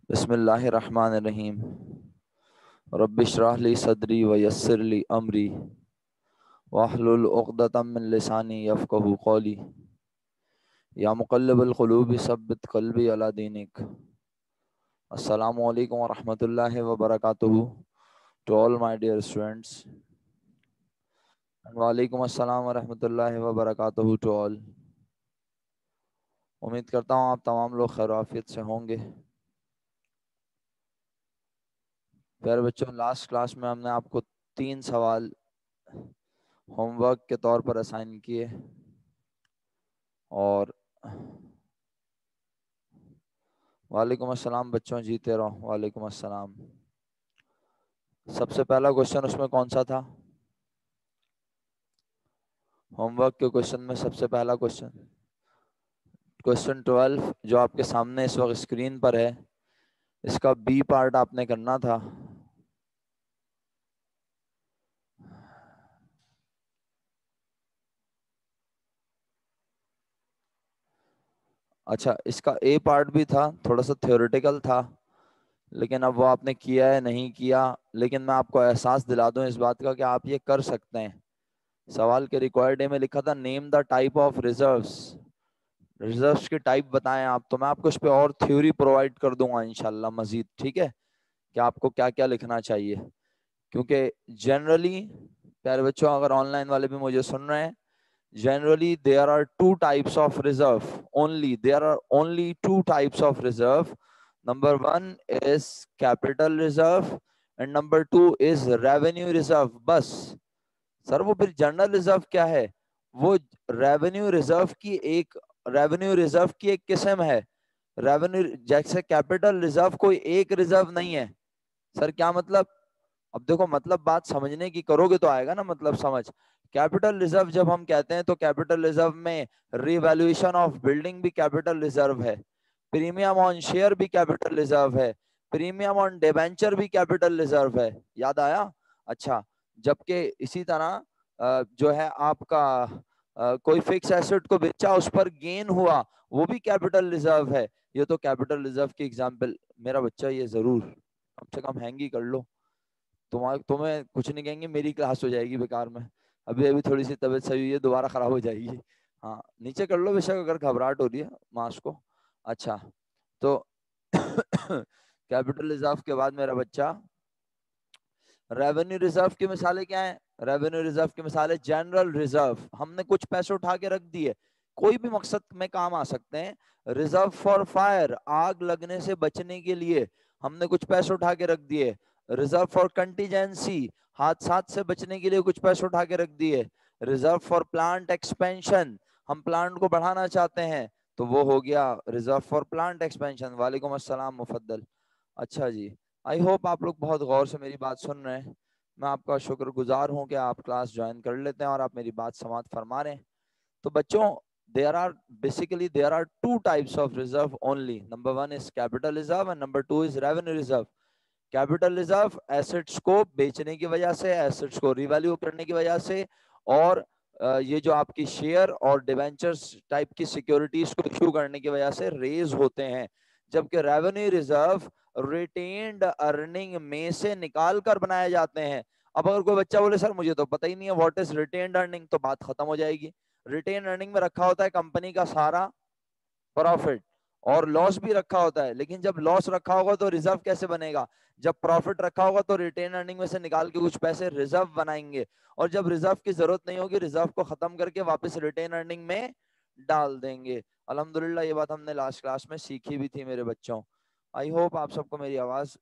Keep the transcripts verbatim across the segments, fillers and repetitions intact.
بسم اللہ الرحمن الرحیم رب اشرح لی صدری ویسر لی امری واحلل عقدۃ من لسانی یفقہوا قولی یا مقلب القلوب ثبت قلبی علی دینک۔ السلام علیکم ورحمۃ اللہ وبرکاتہ to all my dear students. وعلیکم السلام ورحمۃ اللہ وبرکاتہ to all. امید کرتا ہوں آپ تمام لوگ خیر و عافیت سے ہوں گے۔ پیارے بچوں، لاسٹ کلاس میں ہم نے آپ کو تین سوال ہوم ورک کے طور پر اسائن کیے، اور وعلیکم السلام بچوں، جیتے رہو۔ وعلیکم السلام۔ سب سے پہلا کوشچن اس میں کون سا تھا؟ ہوم ورک کے کوشچن میں سب سے پہلا کوشچن کوشچن ٹویلو جو آپ کے سامنے اس وقت اسکرین پر ہے، اس کا بی پارٹ آپ نے کرنا تھا۔ اچھا، اس کا اے پارٹ بھی تھا، تھوڑا سا تھیوریٹیکل تھا، لیکن اب وہ آپ نے کیا ہے نہیں کیا، لیکن میں آپ کو احساس دلا دوں اس بات کا کہ آپ یہ کر سکتے ہیں۔ سوال کے ریکوائرڈ اے میں لکھا تھا name the type of reserves, reserves کی ٹائپ بتائیں آپ، تو میں آپ کو اس پہ اور تھیوری پرووائڈ کر دوں گا انشاءاللہ مزید، ٹھیک ہے، کہ آپ کو کیا کیا لکھنا چاہیے، کیونکہ جنرلی پیارے بچوں اگر آن لائن والے بھی مجھے سن رہے ہیں، generally there are two types of reserve only there are only two types of reserve. Number one is capital reserve and number two is revenue reserve. بس سر وہ پھر جنرل ریزرو کیا ہے؟ وہ ریونیو ریزرو کی ایک ریونیو ریزرو کی ایک قسم ہے۔ ریونیو جیسے کیپٹل ریزرو کوئی ایک ریزرو نہیں ہے۔ سر کیا مطلب؟ اب دیکھو مطلب بات سمجھنے کی کرو گے تو آئے گا نا مطلب سمجھ۔ کیپٹل ریزرو جب ہم کہتے ہیں تو کیپٹل ریزرو میں ری ویلیویشن آف بلڈنگ بھی کیپٹل ریزرو ہے، پریمیم آن شیئر بھی کیپٹل ریزرو ہے، پریمیم آن ڈیبینچر بھی کیپٹل ریزرو ہے۔ یاد آیا؟ اچھا، جبکہ اسی طرح جو ہے آپ کا کوئی فکس ایسٹ کو بیچا اس پر گین ہوا، وہ بھی کیپٹل ریزرو ہے۔ یہ تو کیپٹل ریزرو کی ایگزامپل۔ میرا بچہ یہ ضرور کم سے کم ہینگ ہی کر لو، تمہیں تمہیں کچھ نہیں کہیں گے، میری کلاس ہو جائے گی بیکار میں۔ ابھی ابھی تھوڑی سی طبیعت صحیح ہوئی ہے، دوبارہ خراب ہو جائے گی۔ ہاں نیچے کر لو بے شک اگر گھبراہٹ ہو رہی ہے ماس کو۔ اچھا تو کیپٹل ریزرو کے بعد میرا بچہ ریونیو ریزرو کی مثالیں کیا ہیں؟ ریونیو ریزرو کی مثال ہے جنرل ریزرو، ہم نے کچھ پیسے اٹھا کے رکھ دیے، کوئی بھی مقصد میں کام آ سکتے ہیں۔ ریزرو فار فائر، آگ لگنے سے بچنے کے لیے ہم نے کچھ پیسے اٹھا کے رکھ دیے۔ ریزرو فار کنٹیجنسی، حادثات سے بچنے کے لیے کچھ پیسے اٹھا کے رکھ دیے۔ ریزرو فار پلانٹ ایکسپینشن، ہم پلانٹ کو بڑھانا چاہتے ہیں تو وہ ہو گیا ریزرو فار پلانٹ ایکسپینشن۔ وعلیکم السلام مفضل۔ اچھا جی، آئی ہوپ آپ لوگ بہت غور سے میری بات سن رہے ہیں۔ میں آپ کا شکر گزار ہوں کہ آپ کلاس جوائن کر لیتے ہیں اور آپ میری بات سماعت فرما رہے ہیں۔ تو بچوں there are basically there are two types of reserve only. Number one is capital reserve and number two is revenue reserve. Capital reserve assets کو بیچنے کی وجہ سے، assets کو ریویلیو کرنے کی وجہ سے، اور یہ جو آپ کی شیئر اور ڈیبینچرز ٹائپ کی سیکیورٹیز کو ایشو کرنے کی وجہ سے ریز ہوتے ہیں، جبکہ ریونیو ریزرو ریٹینڈ ارننگ میں سے نکال کر بنائے جاتے ہیں۔ اب اگر کوئی بچہ بولے سر مجھے تو پتہ ہی نہیں ہے واٹ از ریٹینڈ ارننگ، تو بات ختم ہو جائے گی۔ ریٹین ارننگ میں رکھا ہوتا ہے کمپنی کا سارا پروفٹ، اور لاس بھی رکھا ہوتا ہے، لیکن جب لاس رکھا ہوگا تو ریزرو کیسے بنے گا؟ جب پروفٹ رکھا ہوگا تو ریٹین ارننگ میں سے نکال کے کچھ پیسے ریزرو بنائیں گے، اور جب ریزرو کی ضرورت نہیں ہوگی ریزرو کو ختم کر کے واپس ریٹین ارننگ میں ڈال دیں گے۔ الحمدللہ یہ بات ہم نے لاسٹ کلاس میں سیکھی بھی تھی میرے بچوں۔ آئی ہوپ آپ سب کو میری آواز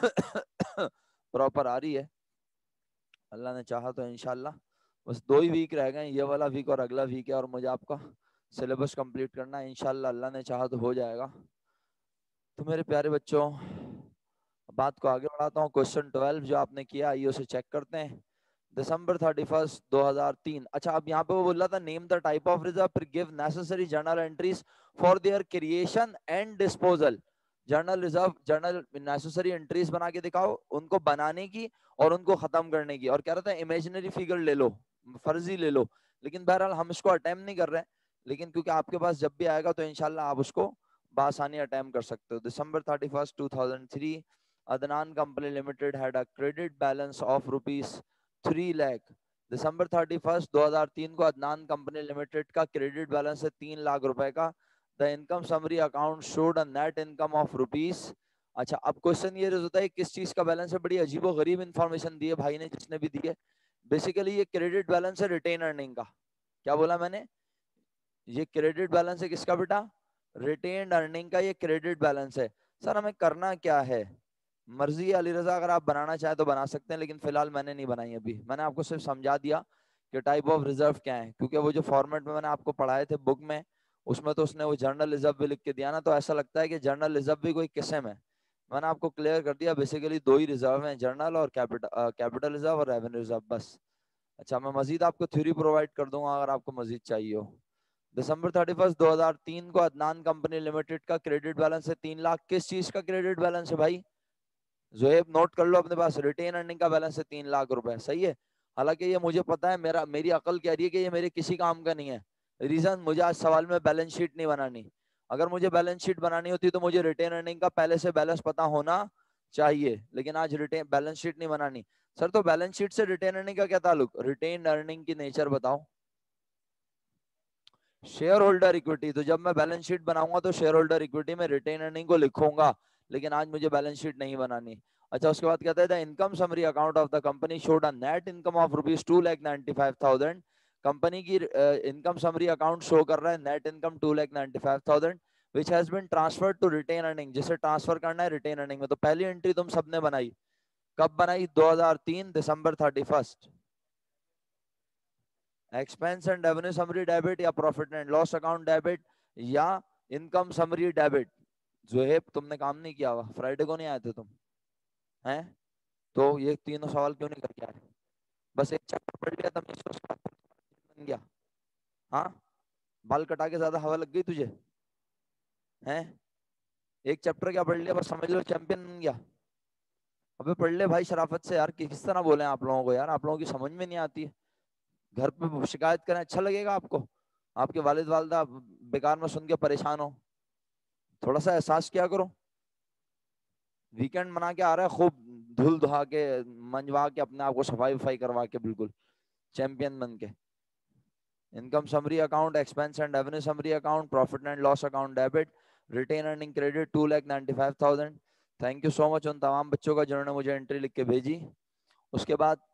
پراپر آ رہی ہے۔ اللہ نے چاہا تو انشاءاللہ بس دو ہی ویک رہ گئے، یہ والا ویک اور اگلا ویک ہے، اور مجھے آپ کا سلیبس کمپلیٹ کرنا ہے انشاءاللہ، اللہ نے چاہا تو ہو جائے گا۔ تو میرے پیارے بچوں بات کو آگے بڑھاتا ہوں۔ کوشچن ٹویلو جو آپ نے کیا آئیے اسے چیک کرتے ہیں۔ دسمبر تھرٹی فرسٹ دو ہزار تین، اچھا اب یہاں پہ وہ بول رہا تھا name the type of reserve پھر give necessary journal entries for their creation and disposal. General reserve journal necessary entries بنا کے دکھاؤ، ان کو بنانے کی اور ان کو ختم کرنے کی، اور کہہ رہا تھا امیجنری فگر لے لو، فرضی لے لو، لیکن بہرحال ہم اس کو اٹیمپٹ نہیں کر رہے، لیکن کیونکہ آپ کے پاس جب بھی آئے گا تو انشاءاللہ آپ اس کو بآسانی اٹیمپ کر سکتے ہو. December thirty first two thousand three Adnan company limited had a credit balance of rupees three lakh. December thirty first دو ہزار تین کو ادنان کمپنی لمیٹڈ کا کریڈٹ بیلنس ہے تین لاکھ روپے کا. The income summary account showed a net income of rupees. اچھا اب کوشچن یہ ہوتا ہے کس چیز کا بیلنس ہے. بڑی عجیب و غریب انفارمیشن دی ہے بھائی نے جس نے بھی دی ہے. بیسیکلی یہ کریڈٹ بیلنس ہے ریٹین ارننگ کا. کیا بولا میں نے؟ یہ کریڈٹ بیلنس ہے کس کا بیٹا؟ ریٹینڈ ارننگ کا. یہ کریڈٹ بیلنس ہے. سر ہمیں کرنا کیا ہے؟ مرضی ہے علی رضا, اگر آپ بنانا چاہیں تو بنا سکتے ہیں, لیکن فی الحال میں نے نہیں بنائی ابھی. میں نے آپ کو صرف سمجھا دیا کہ ٹائپ آف ریزرو کیا ہے, کیونکہ وہ جو فارمیٹ میں میں نے آپ کو پڑھائے تھے بک میں, اس میں تو اس نے وہ جرنل ریزرو بھی لکھ کے دیا نا, تو ایسا لگتا ہے کہ جرنل ریزرو بھی کوئی قسم ہے. میں نے آپ کو کلیئر کر دیا بیسیکلی دو ہی ریزرو ہیں, جرنل اور کیپٹل ریزرو اور ریونیو ریزرو, بس. اچھا میں مزید آپ کو تھیوری پرووائڈ کر دوں گا اگر آپ کو مزید چاہیے ہو. دسمبر تھرٹی فسٹ دو ہزار تین کو ادنان کمپنی لمیٹڈ کا کریڈٹ بیلنس ہے تین لاکھ. کس چیز کا کریڈٹ بیلنس ہے بھائی؟ زہیب نوٹ کر لو اپنے پاس, ریٹین ارننگ کا بیلنس ہے تین لاکھ روپے. صحیح ہے. حالانکہ یہ مجھے پتا ہے, میرا میری عقل کہہ رہی ہے کہ یہ میرے کسی کام کا نہیں ہے. ریزن, مجھے آج سوال میں بیلنس شیٹ نہیں بنانی. اگر مجھے بیلنس شیٹ بنانی ہوتی تو مجھے ریٹین ارننگ کا پہلے سے بیلنس پتا ہونا چاہیے, لیکن آج ریٹین بیلنس شیٹ نہیں بنانی. سر تو بیلنس شیٹ سے ریٹین ارننگ کا کیا تعلق؟ ریٹین ارننگ کی نیچر بتاؤ. Shareholder equity. تو جب میں بیلنس شیٹ بناؤں گا تو شیئر ہولڈر اکویٹی میں ریٹین ارننگ کو لکھوں گا, لیکن آج مجھے بیلنس شیٹ نہیں بنانی. اچھا اس کے بعد کہتا ہے the income summary account of the company showed a net income of rupees two lakh ninety five thousand. Company کی انکم سمری اکاؤنٹ شو کر رہا ہے net income two lakh ninety five thousand which has been transferred to retain earning, جسے transfer کرنا ہے retain earning میں. تو پہلی انٹری تم سب نے بنائی, کب بنائی؟ دو ہزار تین December thirty first. Expense and revenue summary debit یا profit and loss account debit یا انکم سمری ڈیبٹ. زہیب تم نے کام نہیں کیا ہوا, فرائیڈے کو نہیں آئے تھے تم ہیں, تو یہ تینوں سوال کیوں نہیں کر کے آئے؟ بس ایک چیپٹر پڑھ لیا تم نے, بن گیا. ہاں بال کٹا کے زیادہ ہوا لگ گئی تجھے ہیں؟ ایک چیپٹر کیا پڑھ لیا بس سمجھ لو چیمپئن بن گیا. ابے پڑھ لے بھائی شرافت سے یار, کس طرح بولیں آپ لوگوں کو یار, آپ لوگوں کی سمجھ میں نہیں آتی ہے. گھر پہ شکایت کریں اچھا لگے گا آپ کو؟ آپ کے والد والدہ بیکار میں سن کے پریشان ہو. تھوڑا سا احساس کیا کرو. ویکینڈ منا کے آ رہا ہے خوب دھل دھا کے منجوا کے اپنے آپ کو صفائی وفائی کروا کے بالکل چیمپئن بن کے. Income summary account, expense and revenue summary account, profit and loss account debit, retain earning credit two lakh ninety five thousand. Thank you so much ان تمام بچوں کا جنہوں نے مجھے انٹری لکھ کے بھیجی. اس کے بعد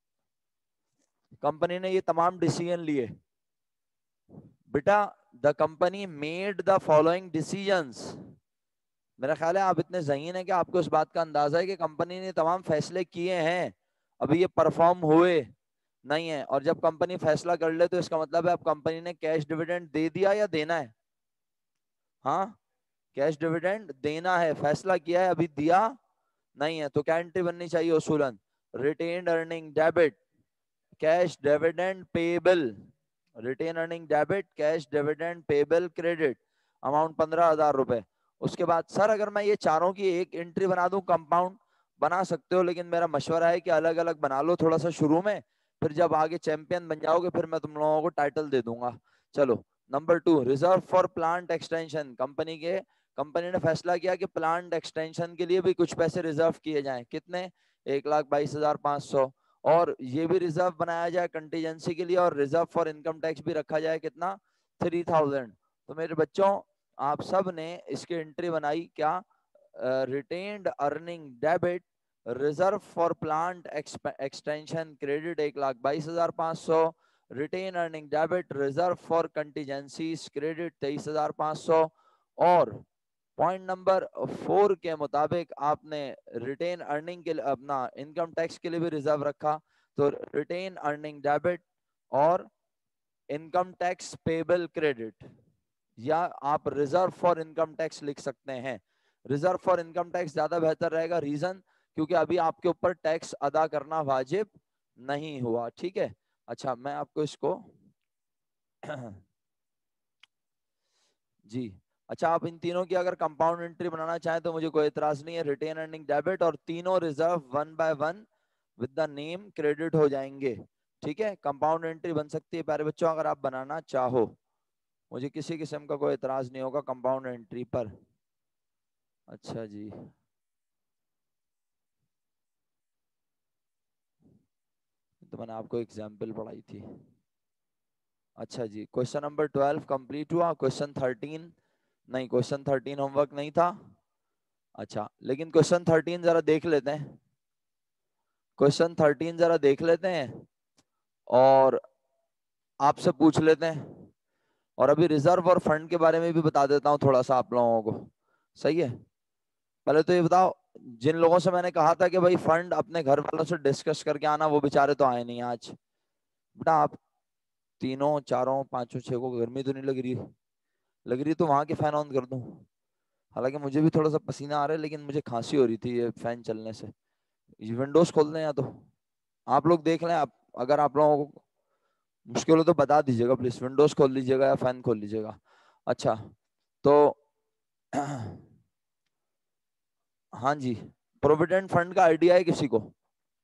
کمپنی نے یہ تمام ڈیسیژن لیے. بیٹا the company made the following decisions. میرا خیال ہے آپ اتنے ذہین ہیں کہ آپ کو اس بات کا اندازہ ہے کہ کمپنی نے تمام فیصلے کیے ہیں, ابھی یہ پرفارم ہوئے نہیں ہے. اور جب کمپنی فیصلہ کر لے تو اس کا مطلب ہے اب کمپنی نے کیش ڈیویڈنڈ دے دیا یا دینا ہے؟ ہاں کیش ڈیویڈنڈ دینا ہے, فیصلہ کیا ہے ابھی دیا نہیں ہے. تو کیا انٹری بننی چاہیے اصولاً؟ Retained earning debit cash dividend payable. Retain earning debit cash dividend payable credit, amount پندرہ ہزار روپے. اس کے بعد سر اگر میں یہ چاروں کی ایک انٹری بنا دوں کمپاؤنڈ, بنا سکتے ہو, لیکن میرا مشورہ ہے کہ الگ الگ بنا لو تھوڑا سا شروع میں, پھر جب آگے چیمپئن بن جاؤ گے پھر میں تم لوگوں کو ٹائٹل دے دوں گا. چلو number two, reserve for plant extension. Company کے کمپنی نے فیصلہ کیا کہ پلانٹ ایکسٹینشن کے لیے بھی کچھ پیسے ریزرو کیے جائیں. کتنے؟ ایک لاکھ بائیس ہزار پانچ سو. اور یہ بھی ریزرو بنایا جائے کنٹیجنسی کے لیے, اور ریزرو فار انکم ٹیکس بھی رکھا جائے. کتنا؟ Three thousand. تو میرے بچوں آپ سب نے اس کی انٹری بنائی کیا؟ Retained earning debit reserve for plant extension credit ایک لاکھ بائیس ہزار پانچ سو, retain earning debit reserve for contingencies credit تیئیس ہزار پانچ سو. اور پوائنٹ نمبر فور کے مطابق آپ نے ریٹین ارننگ کے لیے اپنا انکم ٹیکس کے لیے بھی ریزرو رکھا. تو ریٹین ارننگ ڈیبٹ اور انکم ٹیکس پیبل کریڈٹ, یا آپ ریزرو فار انکم ٹیکس لکھ سکتے ہیں. ریزرو فار انکم ٹیکس زیادہ بہتر رہے گا, ریزن کیونکہ ابھی آپ کے اوپر ٹیکس ادا کرنا واجب نہیں ہوا. ٹھیک ہے. اچھا میں آپ کو اس کو جی اچھا آپ ان تینوں کی اگر کمپاؤنڈ انٹری بنانا چاہیں تو مجھے کوئی اعتراض نہیں ہے. ریٹین ارننگ ڈیبٹ اور تینوں reserve one by one with the name credit ہو جائیں گے. ٹھیک ہے, کمپاؤنڈ انٹری بن سکتی ہے پیارے بچوں اگر آپ بنانا چاہو. مجھے کسی قسم کا کوئی اعتراض نہیں ہوگا کمپاؤنڈ انٹری پر. اچھا جی, تو میں نے آپ کو ایگزامپل پڑھائی تھی. اچھا جی, کوشچن نمبر ٹویلو کمپلیٹ ہوا. کوشچن تھرٹین نہیں, کوشچن تھرٹین ہوم ورک نہیں تھا. اچھا, لیکن کوشچن تھرٹین ذرا دیکھ لیتے ہیں. کوشچن تھرٹین ذرا دیکھ لیتے ہیں اور آپ سے پوچھ لیتے ہیں. اور ابھی ریزرو اور فنڈ کے بارے میں بھی بتا دیتا ہوں تھوڑا سا آپ لوگوں کو. صحیح ہے, پہلے تو یہ بتاؤ, جن لوگوں سے میں نے کہا تھا کہ بھائی فنڈ اپنے گھر والوں سے ڈسکس کر کے آنا, وہ بیچارے تو آئے نہیں آج. بیٹا آپ تینوں چاروں پانچوں چھ کو گرمی تو نہیں لگ رہی؟ لگ رہی تو وہاں کے فین آن کر دوں. حالانکہ مجھے بھی تھوڑا سا پسینہ آ رہا ہے, لیکن مجھے کھانسی ہو رہی تھی یہ فین چلنے سے. ونڈوز کھول دیں یا تو آپ لوگ دیکھ لیں. آپ اگر آپ لوگوں کو مشکل ہو تو بتا دیجیے گا پلیز, ونڈوز کھول لیجیے گا یا فین کھول لیجیے گا. اچھا تو ہاں جی, پروویڈنٹ فنڈ کا آئیڈیا ہے کسی کو؟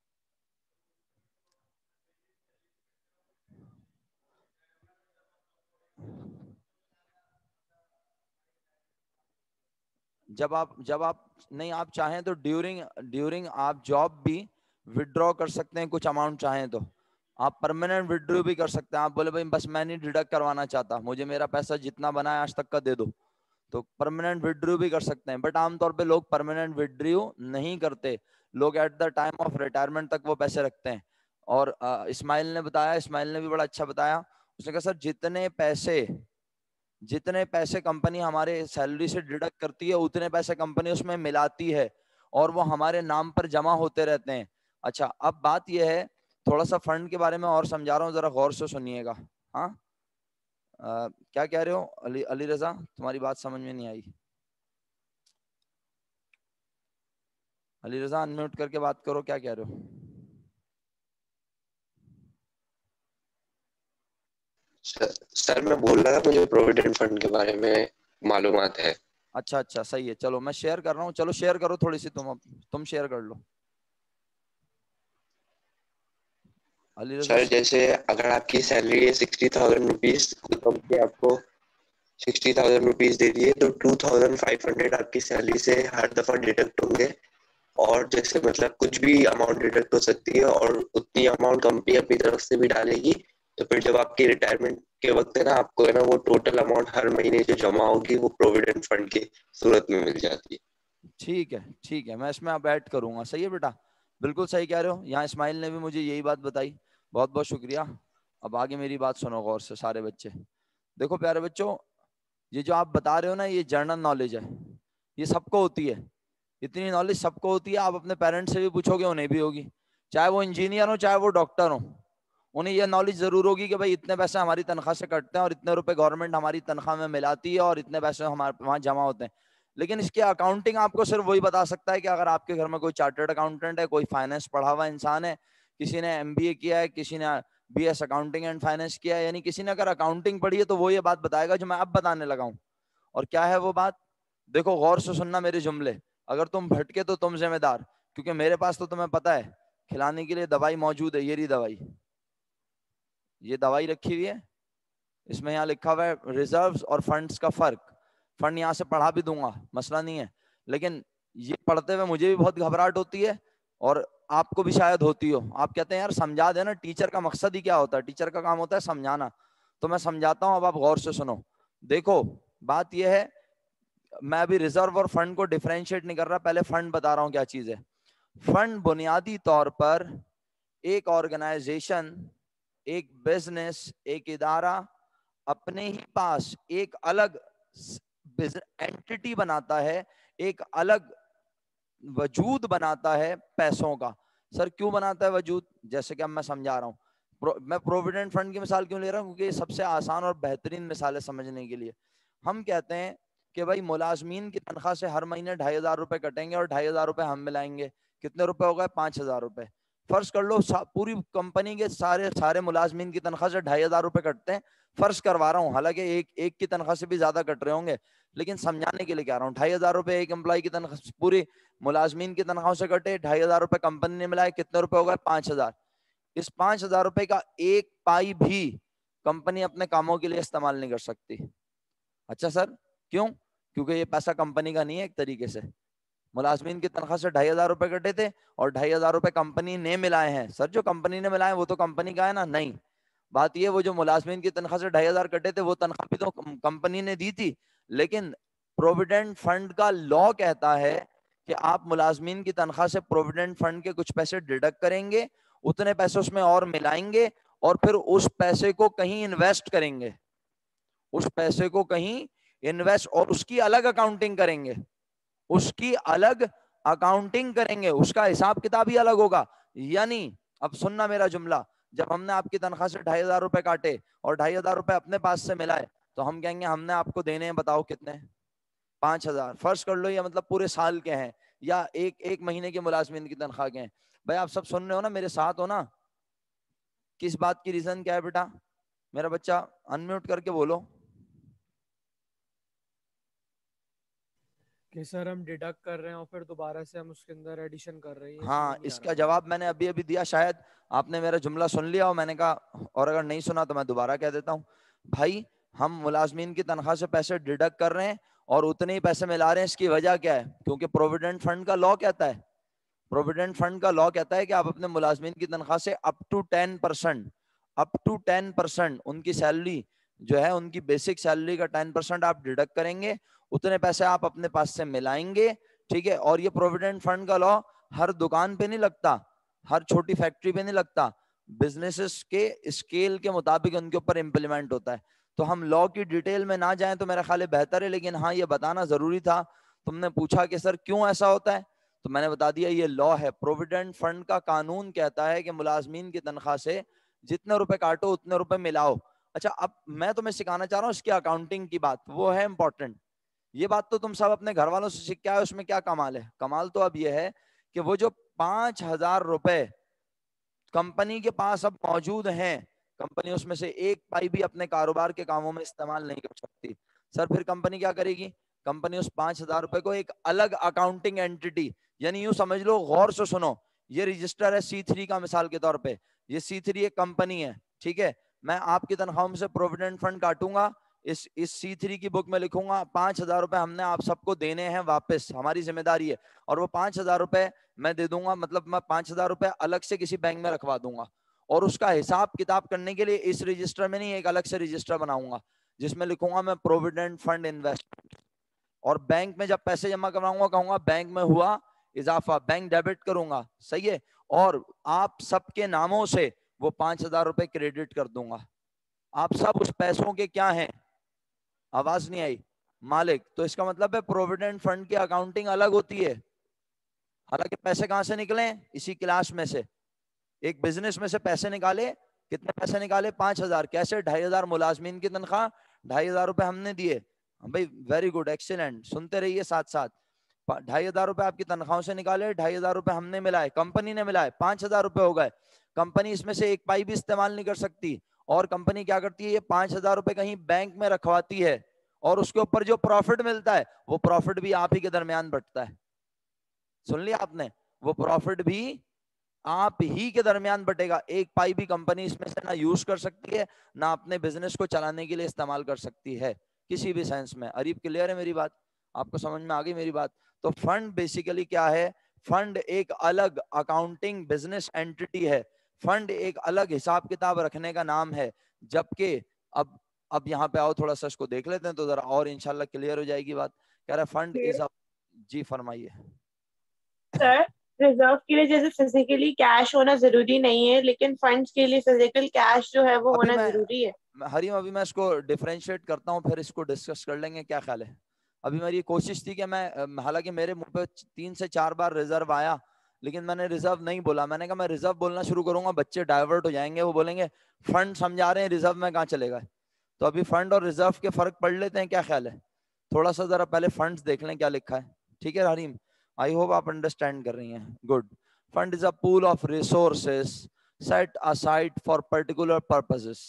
جب آپ جب آپ نہیں آپ چاہیں تو ڈیورنگ ڈیورنگ آپ جاب بھی وڈرا کر سکتے ہیں کچھ اماؤنٹ چاہیں تو. آپ پرماننٹ وڈرو بھی کر سکتے ہیں. آپ بولے بھائی بس میں نہیں ڈیڈکٹ کروانا چاہتا, مجھے میرا پیسہ جتنا بنا ہے آج تک کا دے دو, تو پرماننٹ وڈرو بھی کر سکتے ہیں. بٹ عام طور پہ لوگ پرماننٹ وڈرو نہیں کرتے. لوگ at the time of retirement تک وہ پیسے رکھتے ہیں. اور اسماعیل نے بتایا, اسماعیل نے بھی بڑا اچھا بتایا. اس نے کہا سر جتنے پیسے جتنے پیسے کمپنی ہمارے سیلری سے ڈیڈکٹ کرتی ہے اتنے پیسے کمپنی اس میں ملاتی ہے, اور وہ ہمارے نام پر جمع ہوتے رہتے ہیں. اچھا, اب بات یہ ہے, تھوڑا سا فنڈ کے بارے میں اور سمجھا رہا ہوں, ذرا غور سے سنیے گا. ہاں آ, کیا کہہ رہے ہو علی علی رضا, تمہاری بات سمجھ میں نہیں آئی. علی رضا ان میوٹ کر کے بات کرو, کیا کہہ رہے ہو؟ سر میں بول رہا تھا مجھے پروویڈنٹ فنڈ کے بارے میں معلومات ہے. اچھا اچھا صحیح ہے, چلو میں شیئر کر رہا ہوں. چلو شیئر کرو تھوڑی سی, تم اب تم شیئر کر لو. علی رضا سر جیسے اگر آپ کی سیلری ہے سکسٹی تھاؤزینڈ روپیز, تو کمپنی آپ کو سکسٹی تھاؤزینڈ روپیز دے دیے, تو ٹو تھاؤزینڈ فائیو ہنڈریڈ آپ کی سیلری سے ہر دفعہ ڈیڈکٹ ہوں گے. اور جیسے مطلب کچھ بھی اماؤنٹ ڈیڈکٹ ہو سکتی ہے, اور اتنی اماؤنٹ کمپنی اپنی طرف سے بھی ڈالے گی. تو پھر جب آپ کی ریٹائرمنٹ کے وقت ہے نا, آپ کو ہے نا وہ ٹوٹل اماؤنٹ ہر مہینے جو جمع ہوگی وہ پروویڈنٹ فنڈ کی صورت میں مل جاتی ہے. ٹھیک ہے ٹھیک ہے, میں اس میں اب ایڈ کروں گا. صحیح ہے بیٹا, بالکل صحیح کہہ رہے ہو. یہاں اسماعیل نے بھی مجھے یہی بات بتائی, بہت بہت شکریہ. اب آگے میری بات سنو غور سے سارے بچے. دیکھو پیارے بچوں, یہ جو آپ بتا رہے ہو نا, یہ جنرل نالج ہے, یہ سب کو ہوتی ہے. اتنی نالج سب کو ہوتی ہے. آپ اپنے پیرنٹس سے بھی پوچھو گے, انہیں بھی ہوگی, چاہے وہ انجینئر ہو چاہے وہ ڈاکٹر ہو. انہیں یہ نالج ضرور ہوگی کہ بھائی اتنے پیسے ہماری تنخواہ سے کٹتے ہیں, اور اتنے روپے گورنمنٹ ہماری تنخواہ میں ملاتی ہے, اور اتنے پیسے ہمارے وہاں جمع ہوتے ہیں. لیکن اس کی اکاؤنٹنگ آپ کو صرف وہی بتا سکتا ہے کہ اگر آپ کے گھر میں کوئی چارٹرڈ اکاؤنٹنٹ ہے, کوئی فائنانس پڑھا ہوا انسان ہے, کسی نے ایم بی اے کیا ہے, کسی نے B S accounting and finance کیا ہے, یعنی کسی نے اگر اکاؤنٹنگ پڑھی ہے تو وہ یہ بات بتائے گا جو میں اب بتانے لگا ہوں. اور کیا ہے وہ بات؟ دیکھو غور سے سننا میرے جملے. اگر تم بھٹکے تو تم ذمہ دار, کیونکہ میرے پاس تو تمہیں پتا ہے کھلانے کے لیے دوائی موجود ہے. یہ رہی دوائی, یہ دوائی رکھی ہوئی ہے. اس میں یہاں لکھا ہوا ہے ریزروز اور فنڈز کا فرق. فنڈ یہاں سے پڑھا بھی دوں گا, مسئلہ نہیں ہے, لیکن یہ پڑھتے ہوئے مجھے بھی بہت گھبراہٹ ہوتی ہے, اور آپ کو بھی شاید ہوتی ہو. آپ کہتے ہیں یار سمجھا دینا, ٹیچر کا مقصد ہی کیا ہوتا ہے؟ ٹیچر کا کام ہوتا ہے سمجھانا. تو میں سمجھاتا ہوں, اب آپ غور سے سنو. دیکھو بات یہ ہے, میں ابھی ریزرو اور فنڈ کو ڈیفرینشیٹ نہیں کر رہا, پہلے فنڈ بتا رہا ہوں کیا چیز ہے. فنڈ بنیادی طور پر ایک آرگنائزیشن, ایک بزنس, ایک ادارہ اپنے ہی پاس ایک الگ اینٹی بناتا ہے, ایک الگ وجود بناتا ہے پیسوں کا. سر کیوں بناتا ہے وجود؟ جیسے کہ اب میں سمجھا رہا ہوں. میں پروویڈنٹ فنڈ کی مثال کیوں لے رہا ہوں؟ کیونکہ یہ سب سے آسان اور بہترین مثال ہے سمجھنے کے لیے. ہم کہتے ہیں کہ بھائی ملازمین کی تنخواہ سے ہر مہینے ڈھائی ہزار روپے کٹیں گے, اور ڈھائی ہزار روپے ہم ملائیں گے. کتنے روپے ہو گئے؟ پانچ ہزار روپے. فرض کر لو پوری کمپنی کے سارے سارے ملازمین کی تنخواہ سے ڈھائی ہزار روپے کٹتے ہیں. فرض کروا رہا ہوں, حالانکہ ایک ایک کی تنخواہ سے بھی زیادہ کٹ رہے ہوں گے, لیکن سمجھانے کے لیے کہہ رہا ہوں. ڈھائی ہزار روپے ایک امپلائی کی تنخواہ, پوری ملازمین کی تنخواہ سے کٹے, ڈھائی ہزار روپے کمپنی نے ملائے, کتنے روپے ہو گئے؟ پانچ ہزار. اس پانچ ہزار روپے کا ایک پائی بھی کمپنی اپنے کاموں کے لیے استعمال نہیں کر سکتی. اچھا سر کیوں؟ کیونکہ یہ پیسہ کمپنی کا نہیں ہے. ایک طریقے سے ملازمین کی تنخواہ سے ڈھائی ہزار روپے کٹے تھے اور ڈھائی ہزار روپے کمپنی نے ملائے ہیں. سر جو کمپنی نے ملائے وہ تو کمپنی کا ہے نا؟ نہیں. بات یہ وہ جو ملازمین کی تنخواہ سے ڈھائی ہزار کٹے تھے وہ تنخواہ بھی تو کمپنی نے دی تھی. لیکن پروویڈنٹ فنڈ کا لا کہتا ہے کہ آپ ملازمین کی تنخواہ سے پروویڈنٹ فنڈ کے کچھ پیسے ڈیڈکٹ کریں گے, اتنے پیسے اس میں اور ملائیں گے اور پھر اس پیسے کو کہیں انویسٹ کریں گے, اس پیسے کو کہیں انویسٹ اور اس کی الگ اکاؤنٹنگ کریں گے, اس کی الگ اکاؤنٹنگ کریں گے, اس کا حساب کتاب ہی الگ ہوگا. یعنی اب سننا میرا جملہ, جب ہم نے آپ کی تنخواہ سے ڈھائی ہزار روپے کاٹے اور ڈھائی ہزار روپے اپنے پاس سے ملائے تو ہم کہیں گے ہم نے آپ کو دینے ہیں, بتاؤ کتنے؟ پانچ ہزار. فرض کر لو یہ مطلب پورے سال کے ہیں یا ایک ایک مہینے کے ملازمین کی تنخواہ کے ہیں. بھائی آپ سب سن رہے ہو نا, میرے ساتھ ہو نا؟ کس بات کی ریزن کیا ہے بیٹا؟ میرا بچہ انمیوٹ کر کے بولو. کہ سر ہم ڈیڈکٹ کر رہے ہیں اور پھر دوبارہ سے ہم اس کے اندر ایڈیشن کر رہے ہیں. ہاں اس کا جواب میں نے ابھی ابھی دیا, شاید آپ نے میرا جملہ سن لیا ہو, میں نے کہا, اور اگر نہیں سنا تو میں دوبارہ کہہ دیتا ہوں. بھائی ہم ملازمین کی تنخواہ سے پیسے ڈیڈکٹ کر رہے ہیں اور اتنے ہی پیسے ملا رہے ہیں. اس کی وجہ کیا ہے؟ کیونکہ پروویڈنٹ فنڈ کا لا کہتا ہے, پروویڈنٹ فنڈ کا لا کہتا ہے کہ آپ اپنے ملازمین کی تنخواہ سے up to ten percent up to ten percent ان کی سیلری جو ہے, ان کی بیسک سیلری کا ٹین پرسینٹ آپ ڈیڈکٹ کریں گے, اتنے پیسے آپ اپنے پاس سے ملائیں گے. ٹھیک ہے, اور یہ پروویڈنٹ فنڈ کا لا ہر دکان پہ نہیں لگتا, ہر چھوٹی فیکٹری پہ نہیں لگتا, بزنسز کے اسکیل کے مطابق ان کے اوپر امپلیمنٹ ہوتا ہے. تو ہم لا کی ڈیٹیل میں نہ جائیں تو میرا خیال ہے بہتر ہے, لیکن ہاں یہ بتانا ضروری تھا. تم نے پوچھا کہ سر کیوں ایسا ہوتا ہے, تو میں نے بتا دیا یہ لا ہے. پروویڈنٹ فنڈ کا قانون کہتا ہے کہ ملازمین کی تنخواہ سے جتنے روپے کاٹو اتنے روپے ملاؤ. اچھا اب میں تمہیں سکھانا چاہ رہا ہوں اس کی اکاؤنٹنگ کی بات, وہ ہے امپورٹنٹ. یہ بات تو تم سب اپنے گھر والوں سے سیکھ کے آئے, اس میں کیا کمال ہے؟ کمال تو اب یہ ہے کہ وہ جو پانچ ہزار روپے کمپنی کے پاس اب موجود ہیں, کمپنی اس میں سے ایک پائی بھی اپنے کاروبار کے کاموں میں استعمال نہیں کر سکتی. سر پھر کمپنی کیا کرے گی؟ کمپنی اس پانچ ہزار روپے کو ایک الگ اکاؤنٹنگ اینٹی, یعنی یوں سمجھ لو, غور سے سنو, یہ رجسٹر ہے سی تھری کا مثال کے طور پہ, یہ سی تھری ایک کمپنی ہے. ٹھیک ہے, میں آپ کی تنخواہوں سے پروویڈنٹ فنڈ کاٹوں گا, اس اس سی تھری کی بک میں لکھوں گا پانچ ہزار روپے ہم نے آپ سب کو دینے ہیں واپس, ہماری ذمہ داری ہے, اور وہ پانچ ہزار روپے میں دے دوں گا, مطلب میں پانچ ہزار روپے الگ سے کسی بینک میں رکھوا دوں گا, اور اس کا حساب کتاب کرنے کے لیے اس رجسٹر میں نہیں ایک الگ سے رجسٹر بناؤں گا جس میں لکھوں گا میں پروویڈنٹ فنڈ انویسٹمنٹ, اور بینک میں جب پیسے جمع کراؤں گا کہوں گا بینک میں ہوا اضافہ, بینک ڈیبٹ کروں گا. صحیح ہے, اور آپ سب کے ناموں سے وہ پانچ ہزار روپے کریڈٹ کر دوں گا. آپ سب اس پیسوں کے کیا ہیں؟ آواز نہیں آئی, مالک. تو اس کا مطلب ہے پروویڈنٹ فنڈ کی اکاؤنٹنگ الگ ہوتی ہے. حالانکہ پیسے کہاں سے نکلے؟ اسی کلاس میں سے, ایک بزنس میں سے پیسے نکالے. کتنے پیسے نکالے؟ پانچ ہزار. کیسے؟ ڈھائی ہزار ملازمین کی تنخواہ, ڈھائی ہزار روپے ہم نے دیے. بھائی ویری گڈ, ایکسیلنٹ, سنتے رہیے ساتھ ساتھ. ڈھائی ہزار روپے آپ کی تنخواہوں سے نکالے, ڈھائی ہزار روپے ہم نے ملائے, کمپنی نے ملائے, پانچ ہزار روپے ہو گئے. کمپنی اس میں سے ایک پائی بھی استعمال نہیں کر سکتی, اور کمپنی کیا کرتی ہے, یہ پانچ ہزار روپے کہیں بینک میں رکھواتی ہے, اور اس کے اوپر جو پروفٹ ملتا ہے وہ پروفٹ بھی آپ ہی کے درمیان بٹتا ہے. سن لیا آپ نے, وہ پروفٹ بھی آپ ہی کے درمیان بٹے گا. ایک پائی بھی کمپنی اس میں سے نہ یوز کر سکتی ہے, نہ اپنے بزنس کو چلانے کے لیے استعمال کر سکتی ہے کسی بھی سینس میں. عریب کلیئر ہے میری بات؟ آپ کو سمجھ میں آ گئی میری بات؟ تو فنڈ بیسیکلی کیا ہے؟ فنڈ ایک الگ اکاؤنٹنگ بزنس اینٹی ہے, فنڈ ایک الگ حساب کتاب رکھنے کا نام ہے. جبکہ اب اب یہاں پہ آؤ تھوڑا سا اس کو دیکھ لیتے ہیں تو ذرا اور انشاءاللہ کلیئر ہو جائے گی بات. کہہ رہا فنڈ از ا, جی فرمائیے سر. ریزرو کے لیے جیسے فزیکلی کیش ہونا ضروری نہیں ہے, لیکن فنڈس کے لیے فزیکل کیش جو ہے وہ ابھی ہونا میں ضروری ہے. حریم ابھی میں اس کو ڈیفرینشیٹ کرتا ہوں, پھر اس کو ڈسکس کر لیں گے, کیا خیال ہے؟ ابھی میری کوشش تھی کہ میں, حالانکہ میرے منہ پہ تین سے چار بار ریزرو آیا, لیکن میں نے ریزرو نہیں بولا. میں نے کہا میں ریزرو بولنا شروع کروں گا بچے ڈائیورٹ ہو جائیں گے, وہ بولیں گے فنڈ سمجھا رہے ہیں ریزرو میں کہاں چلے گا. تو ابھی فنڈ اور ریزرو کے فرق پڑھ لیتے ہیں, کیا خیال ہے؟ تھوڑا سا ذرا پہلے فنڈز دیکھ لیں کیا لکھا ہے. ٹھیک ہے حریم, آئی ہوپ آپ انڈرسٹینڈ کر رہی ہیں. Good. Fund is a pool of resources set aside for particular purposes.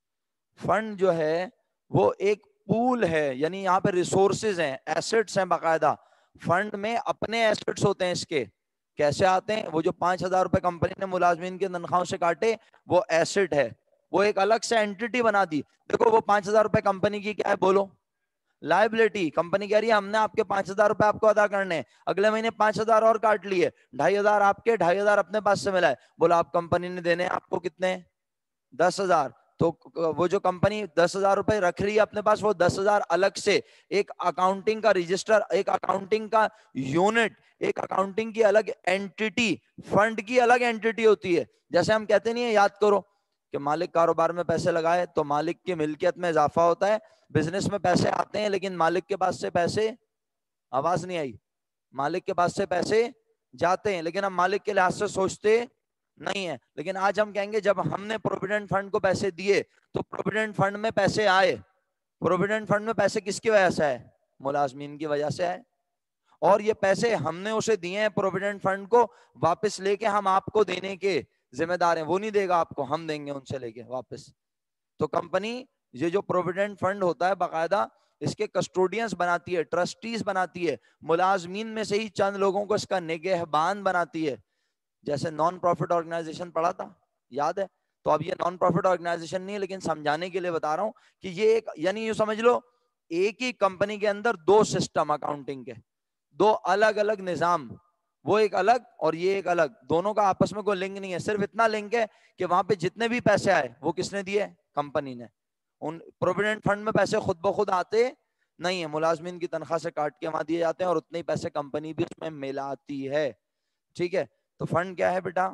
Fund جو ہے وہ ایک پول ہے, یعنی یہاں پہ ریسورسز ہیں, ایسٹس ہیں باقاعدہ. فنڈ میں اپنے ایسٹس ہوتے ہیں. اس کے کیسے آتے ہیں؟ وہ جو پانچ ہزار روپے کمپنی نے ملازمین کے تنخواہوں سے کاٹے وہ ایسٹ ہے, وہ ایک الگ سے اینٹی بنا دی. دیکھو وہ پانچ ہزار روپے کمپنی کی کیا ہے بولو, لائبلٹی. کمپنی کہہ رہی ہے ہم نے آپ کے پانچ ہزار روپے آپ کو ادا کرنے ہیں, اگلے مہینے پانچ ہزار اور کاٹ لیے, ڈھائی ہزار آپ کے, ڈھائی ہزار اپنے پاس سے ملا ہے. بولا آپ کمپنی نے دینے آپ کو کتنے, دس ہزار. تو وہ جو کمپنی دس ہزار روپے رکھ رہی ہے اپنے پاس, وہ دس ہزار الگ سے ایک اکاؤنٹنگ کا رجسٹر, ایک اکاؤنٹنگ کا یونٹ, ایک اکاؤنٹنگ کی الگ اینٹی, فنڈ کی الگ اینٹی ہوتی ہے. جیسے ہم کہتے نہیں ہیں, یاد کرو کہ مالک کاروبار میں پیسے لگائے تو مالک کی ملکیت میں اضافہ ہوتا ہے, بزنس میں پیسے آتے ہیں لیکن مالک کے پاس سے پیسے, آواز نہیں آئی, مالک کے پاس سے پیسے جاتے ہیں لیکن ہم مالک کے لحاظ سے سوچتے نہیں ہے. لیکن آج ہم کہیں گے جب ہم نے پروویڈنٹ فنڈ کو پیسے دیے تو پروویڈنٹ فنڈ میں پیسے آئے, پروویڈنٹ فنڈ میں پیسے کس کی وجہ سے آئے, ملازمین کی وجہ سے آئے, اور یہ پیسے ہم نے اسے دیے ہیں پروویڈنٹ فنڈ کو, واپس لے کے ہم آپ کو دینے کے ذمہ دار ہیں. وہ نہیں دے گا آپ کو, ہم دیں گے ان سے لے کے واپس. تو کمپنی یہ جو پروویڈنٹ فنڈ ہوتا ہے باقاعدہ اس کے کسٹوڈینس بناتی ہے, ٹرسٹیز بناتی ہے, ملازمین میں سے ہی چند لوگوں کو اس کا نگہبان بناتی ہے. جیسے نان پروفٹ آرگنائزیشن پڑھا تھا, یاد ہے؟ تو اب یہ نان پروفٹ آرگنائزیشن نہیں ہے, لیکن سمجھانے کے لیے بتا رہا ہوں کہ یہ ایک, یعنی یوں سمجھ لو ایک ہی کمپنی کے اندر دو سسٹم اکاؤنٹنگ کے, دو الگ الگ نظام, وہ ایک الگ اور یہ ایک الگ, دونوں کا آپس میں کوئی لنک نہیں ہے. صرف اتنا لنک ہے کہ وہاں پہ جتنے بھی پیسے آئے وہ کس نے دیے, کمپنی نے. ان پروویڈنٹ فنڈ میں پیسے خود بخود آتے نہیں ہے, ملازمین کی تنخواہ سے کاٹ کے وہاں دیے جاتے ہیں اور اتنے پیسے کمپنی بھی اس میں ملاتی ہے. ٹھیک ہے, تو فنڈ کیا ہے بیٹا؟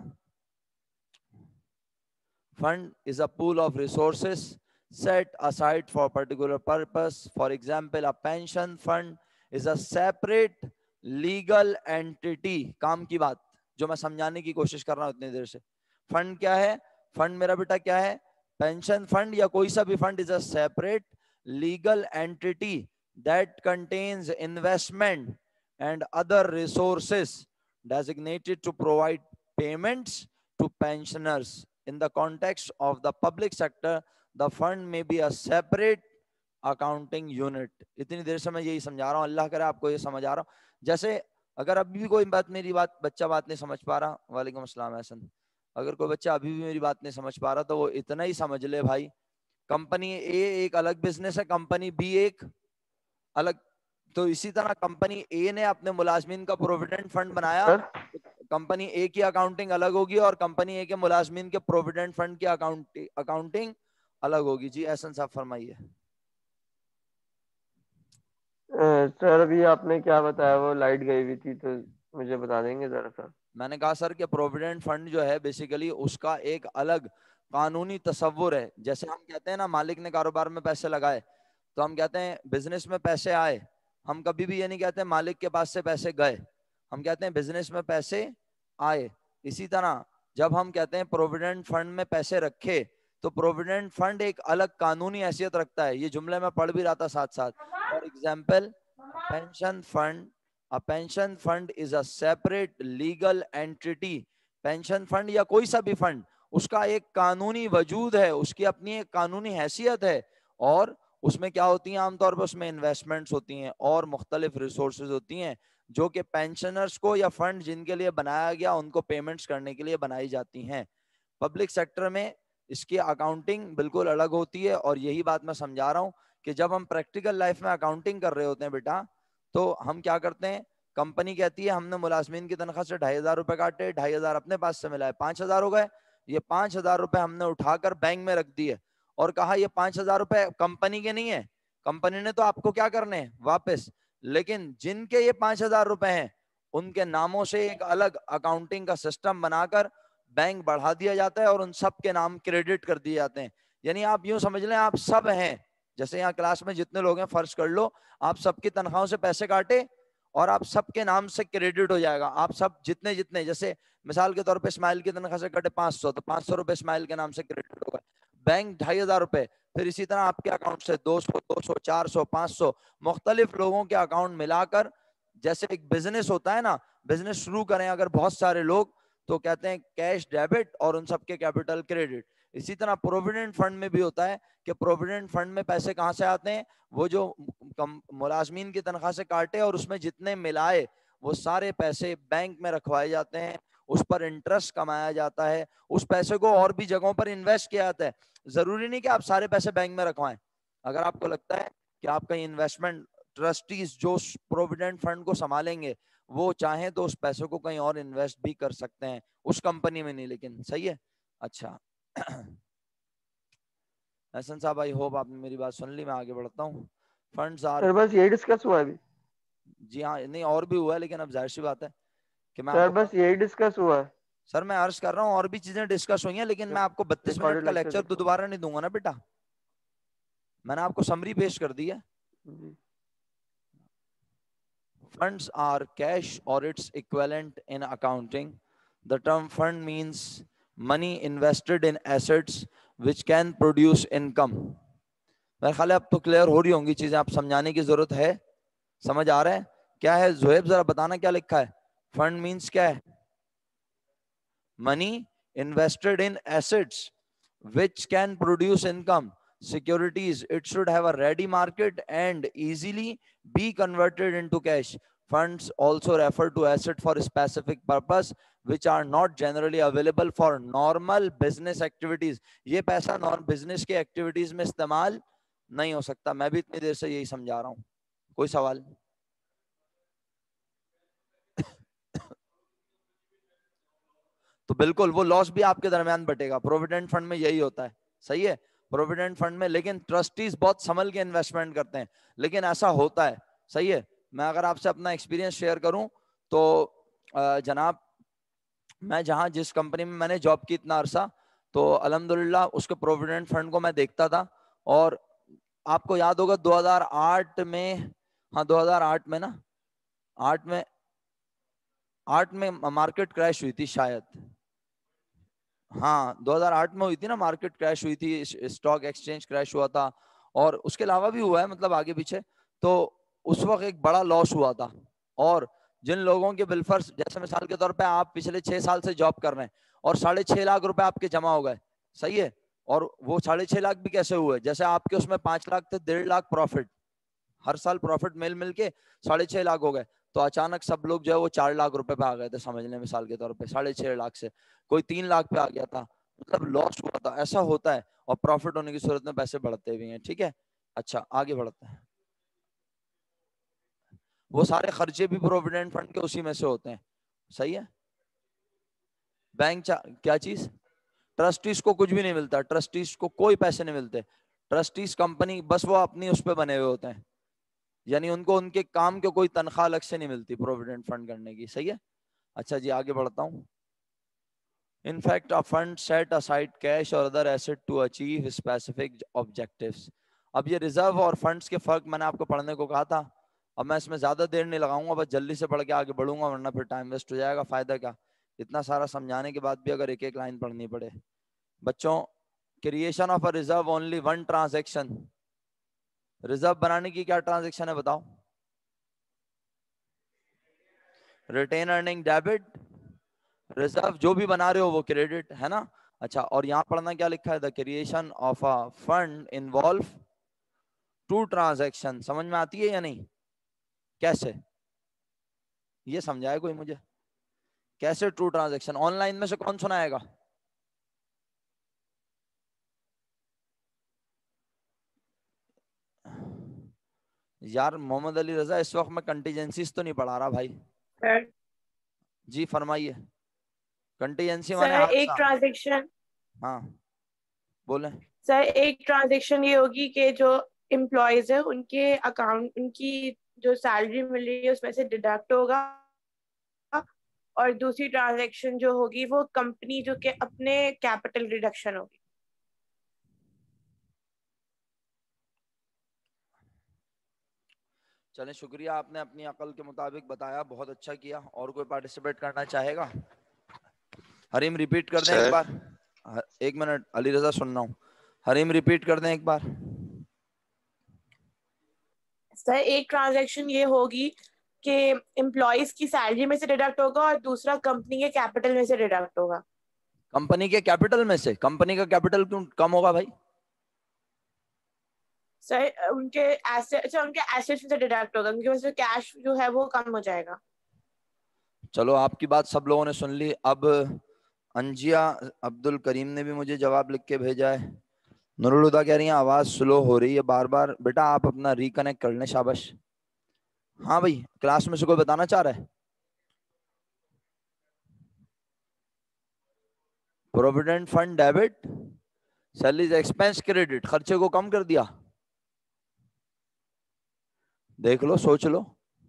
Fund is a pool of resources set aside for particular purpose. For example, a pension fund is a separate legal entity. کام کی بات جو میں سمجھانے کی کوشش کر رہا ہوں اتنی دیر سے. فنڈ کیا ہے؟ فنڈ میرا بیٹا کیا ہے؟ پینشن فنڈ یا کوئی سا بھی fund is a separate legal entity that contains investment and other resources designated to provide payments to pensioners. In the context of the public sector, the fund may be a separate accounting unit. اتنی دیر سے میں یہی سمجھا رہا ہوں, اللہ کرے آپ کو یہ سمجھ آ رہا ہوں. جیسے اگر ابھی بھی کوئی بات میری بات بچہ بات نہیں سمجھ پا رہا, وعلیکم السلام احسن, اگر کوئی بچہ ابھی بھی میری بات نہیں سمجھ پا رہا تو وہ اتنا ہی سمجھ لے بھائی, کمپنی اے ایک الگ بزنس ہے, کمپنی بی ایک الگ. تو اسی طرح کمپنی اے نے اپنے ملازمین کا پروویڈنٹ فنڈ بنایا, کمپنی اے کی اکاؤنٹنگ الگ ہوگی اور کمپنی اے کے ملازمین کے پروویڈنٹ فنڈ کی اکاؤنٹنگ الگ ہوگی. جی احسن صاحب فرمائیے. سر ابھی آپ نے کیا بتایا, وہ لائٹ گئی ہوئی تھی, تو مجھے بتا دیں گے ذرا سا. میں نے کہا سر کہ پروویڈنٹ فنڈ جو ہے بیسیکلی اس کا ایک الگ قانونی تصور ہے. جیسے ہم کہتے ہیں نا مالک نے کاروبار میں پیسے لگائے, تو ہم کہتے ہیں بزنس میں پیسے آئے, ہم کبھی بھی یہ نہیں کہتے مالک کے پاس سے پیسے گئے, ہم کہتے ہیں بزنس میں پیسے آئے. اسی طرح جب ہم کہتے ہیں پروویڈنٹ فنڈ میں پیسے رکھے, تو پروویڈنٹ فنڈ ایک الگ قانونی حیثیت رکھتا ہے. یہ جملے میں پڑھ بھی رہا تھا ساتھ ساتھ. For example, pension fund, a pension fund is a separate legal entity. Pension fund یا کوئی سا بھی فنڈ, اس کا ایک قانونی وجود ہے, اس کی اپنی ایک قانونی حیثیت ہے, اور اس میں کیا ہوتی ہیں عام طور پر, اس میں انویسٹمنٹس ہوتی ہیں اور مختلف ریسورسز ہوتی ہیں جو کہ پینشنرز کو یا فنڈ جن کے لیے بنایا گیا ان کو پیمنٹس کرنے کے لیے بنائی جاتی ہیں. پبلک سیکٹر میں اس کی اکاؤنٹنگ بالکل الگ ہوتی ہے, اور یہی بات میں سمجھا رہا ہوں کہ جب ہم پریکٹیکل لائف میں اکاؤنٹنگ کر رہے ہوتے ہیں بیٹا, تو ہم کیا کرتے ہیں, کمپنی کہتی ہے ہم نے ملازمین کی تنخواہ سے ڈھائی ہزار روپے کاٹے, ڈھائی ہزار اپنے پاس سے ملا ہے, پانچ ہزار ہو گئے. یہ پانچ ہزار روپے ہم نے اٹھا کر بینک میں رکھ دیے اور کہا یہ پانچ ہزار روپے کمپنی کے نہیں ہے, کمپنی نے تو آپ کو کیا کرنے واپس, لیکن جن کے یہ پانچ ہزار روپے ہیں ان کے ناموں سے ایک الگ اکاؤنٹنگ کا سسٹم بنا کر بینک بڑھا دیا جاتا ہے اور ان سب کے نام کریڈٹ کر دیے جاتے ہیں. یعنی آپ یوں سمجھ لیں آپ سب ہیں, جیسے یہاں کلاس میں جتنے لوگ ہیں فرض کر لو آپ سب کی تنخواہوں سے پیسے کاٹے اور آپ سب کے نام سے کریڈٹ ہو جائے گا. آپ سب جتنے جتنے, جیسے مثال کے طور پہ اسماعیل کی تنخواہ سے کٹے پانچ سو, تو پانچ سو روپے اسماعیل کے نام سے کریڈٹ ہوگا, بینک ڈھائی ہزار روپے, پھر اسی طرح آپ کے اکاؤنٹ سے دو سو دو سو چار سو پانچ سو مختلف لوگوں کے اکاؤنٹ ملا کر, جیسے ایک بزنس ہوتا ہے نا, بزنس شروع کریں اگر بہت سارے لوگ تو کہتے ہیں کیش ڈیبٹ اور ان سب کے کیپٹل کریڈٹ. اسی طرح پروویڈنٹ فنڈ میں بھی ہوتا ہے کہ پروویڈنٹ فنڈ میں پیسے کہاں سے آتے ہیں, وہ جو ملازمین کی تنخواہ سے کاٹے اور اس میں جتنے ملائے وہ سارے پیسے بینک میں رکھوائے جاتے ہیں, اس پر انٹرسٹ کمایا جاتا ہے, اس پیسے کو اور بھی جگہوں پر انویسٹ کیا جاتا ہے. ضروری نہیں کہ آپ سارے پیسے بینک میں رکھوائیں, اگر آپ کو لگتا ہے کہ آپ کہیں انویسٹمنٹ ٹرسٹیز جو پروویڈنٹ فنڈ کو سنبھالیں گے وہ چاہیں تو اس پیسے کو کہیں اور انویسٹ بھی کر سکتے ہیں, اس کمپنی میں نہیں, لیکن صحیح ہے. اچھا حسن صاحب آئی ہوپ آپ نے میری بات سن لی, میں آگے بڑھتا ہوں. فنڈز آر, سر بس یہی ڈسکس ہوا ہے ابھی؟ جی ہاں, نہیں اور بھی ہوا ہے, لیکن اب ظاہر سی بات ہے کہ میں آپ سر کو, بس یہی ڈسکس ہوا ہے. سر میں عرض کر رہا ہوں اور بھی چیزیں ڈسکس ہوئی ہیں, لیکن میں آپ کو بتیس منٹ ریکارڈڈ کا لیکچر لیکچر تو دیکھو. دوبارہ نہیں دوں گا نا بیٹا, میں نے آپ کو سمری پیش کر دی ہے. جی. Funds are cash or its equivalent in accounting. The term fund means money invested in assets which can produce income. میرے خیال ہے اب تو کلیئر ہو رہی ہوں گی چیزیں, آپ سمجھانے کی ضرورت ہے, سمجھ آ رہا ہے کیا ہے؟ زہیب ذرا بتانا کیا لکھا ہے. فنڈ مینس کیا ہے؟ Money invested in assets which can produce income. Securities, it should have a ready market and easily be converted into cash. Funds also refer to assets for a specific purpose which are not generally available for normal business activities. یہ پیسہ normal business کے activities میں استعمال نہیں ہو سکتا. میں بھی اتنی دیر سے یہی سمجھا رہا ہوں. کوئی سوال؟ تو بالکل وہ لاس بھی آپ کے درمیان بٹے گا. پروویڈنٹ فنڈ میں یہی ہوتا ہے, صحیح ہے, پروویڈنٹ فنڈ میں. لیکن ٹرسٹیز بہت سنبھل کے انویسٹمنٹ کرتے ہیں, لیکن ایسا ہوتا ہے, صحیح ہے. میں اگر آپ سے اپنا ایکسپیرینس شیئر کروں تو جناب میں جہاں جس کمپنی میں میں نے جاب کی اتنا عرصہ, تو الحمدللہ اس کے پروویڈنٹ فنڈ کو میں دیکھتا تھا. اور آپ کو یاد ہوگا دو ہزار آٹھ میں, ہاں دو ہزار آٹھ میں نا, آٹھ میں آٹھ میں مارکیٹ کریش ہوئی تھی شاید, ہاں دو ہزار آٹھ میں ہوئی تھی نا مارکیٹ کریش ہوئی تھی, اسٹاک ایکسچینج کریش ہوا تھا, اور اس کے علاوہ بھی ہوا ہے مطلب آگے پیچھے. تو اس وقت ایک بڑا لاس ہوا تھا, اور جن لوگوں کے بالفرض جیسے مثال کے طور پہ آپ پچھلے چھ سال سے جاب کر رہے ہیں اور ساڑھے چھ لاکھ روپے آپ کے جمع ہو گئے, صحیح ہے, اور وہ ساڑھے چھ لاکھ بھی کیسے ہوئے, جیسے آپ کے اس میں پانچ لاکھ تھے, ڈیڑھ لاکھ پروفٹ, ہر سال پروفٹ مل مل کے ساڑھے چھ لاکھ ہو گئے. تو اچانک سب لوگ جو ہے وہ چار لاکھ روپے پہ آ گئے تھے, سمجھ لیں مثال کے طور پہ ساڑھے چھ لاکھ سے کوئی تین لاکھ پہ آ گیا تھا, مطلب لاس ہوا تھا. ایسا ہوتا ہے, اور پروفٹ ہونے کی صورت میں پیسے بڑھتے بھی ہیں, ٹھیک ہے. اچھا آگے بڑھتے ہیں. وہ سارے خرچے بھی پروویڈنٹ فنڈ کے اسی میں سے ہوتے ہیں, صحیح ہے. بینک چا... کیا چیز, ٹرسٹیز کو کچھ بھی نہیں ملتا, ٹرسٹیز کو کوئی پیسے نہیں ملتے. ٹرسٹیز کمپنی بس وہ اپنی اس پہ بنے ہوئے ہوتے ہیں, یعنی ان کو ان کے کام کے کوئی تنخواہ الگ سے نہیں ملتی پروویڈنٹ فنڈ کرنے کی, صحیح ہے. اچھا جی آگے بڑھتا ہوں. In fact, a fund set aside cash or other asset to achieve specific objectives. اب یہ ریزرو اور فنڈز کے فرق میں نے آپ کو پڑھنے کو کہا تھا. اب میں اس میں زیادہ دیر نہیں لگاؤں گا, بس جلدی سے پڑھ کے آگے بڑھوں گا, ورنہ پھر ٹائم ویسٹ ہو جائے گا. فائدہ کیا, اتنا سارا سمجھانے کے بعد بھی اگر ایک ایک لائن پڑھنی پڑے. بچوں, creation of a reserve only one transaction. Reserve بنانے کی کیا ٹرانزیکشن ہے بتاؤ؟ ریٹین ارننگ ڈیبٹ, ریزرو جو بھی بنا رہے ہو وہ کریڈٹ ہے نا. اچھا, اور یہاں پڑھنا کیا لکھا ہے, the creation of a fund involve two transaction. سمجھ میں آتی ہے یا نہیں؟ کیسے, یہ سمجھائے کوئی مجھے, کیسے ٹو ٹرانزیکشن؟ آن لائن میں سے کون سنائے گا؟ یار محمد علی رضا, اس وقت میں کنٹیجنسیز تو نہیں پڑھا رہا بھائی. جی فرمائیے. کنٹیجنسی مانے سر ایک حادثہ. ٹرانزیکشن, ہاں بولیں. سر ایک ٹرانزیکشن یہ ہوگی کہ جو امپلائیز ہے ان کے اکاؤنٹ, ان کی جو سیلری مل رہی ہے اس میں سے ڈیڈکٹ ہوگا, اور دوسری ٹرانزیکشن جو ہوگی وہ کمپنی جو کہ اپنے کیپٹل ریڈکشن ہوگی. چلیں شکریہ, آپ نے اپنی عقل کے مطابق بتایا, بہت اچھا کیا. اور کوئی پارٹیسپیٹ کرنا چاہے گا؟ حریم ریپیٹ کر دیں ایک سر بار. ایک منٹ علی رضا سننا ہوں. حریم ریپیٹ کر دیں ایک بار. سر ایک ٹرانزیکشن یہ ہوگی کہ امپلائیز کی سیلری میں سے ڈیڈکٹ ہوگا, اور دوسرا کمپنی کے کیپٹل میں سے ڈیڈکٹ ہوگا. کمپنی کے کیپٹل میں سے؟ کمپنی کا کیپٹل کیوں کم ہوگا بھائی؟ سر ان کے ایسٹ, ان کے ایسٹ سے ڈیڈکٹ ہوگا, کیونکہ اس میں کیش جو ہے وہ کم ہو جائے گا. چلو آپ کی بات سب لوگوں نے سن لی. اب انجیا عبد الکریم نے بھی مجھے جواب لکھ کے بھیجا ہے. नूरुल कह रही हैं आवाज स्लो हो रही है बार बार। बेटा आप अपना रिकनेक्ट कर लें, शाबाश। हाँ भाई, क्लास में से कोई बताना चाह रहा है? Provident fund debit, salaries expense credit, खर्चे को कम कर दिया। देख लो, सोच लो।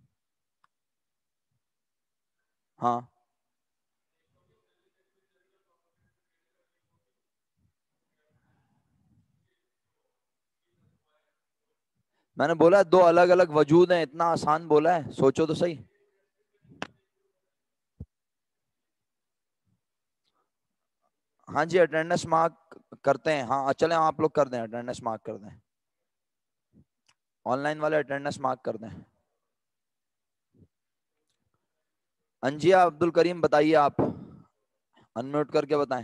हाँ, मैंने बोला दो अलग अलग वजूद हैं, इतना आसान बोला है, सोचो तो सही। हाँ जी, अटेंडेंस मार्क करते हैं। हाँ चलें, आप लोग कर दें, अटेंडेंस मार्क कर दें, ऑनलाइन वाले अटेंडेंस मार्क कर दें। अंजिया अब्दुल करीम बताइए, आप अनम्यूट करके बताएं।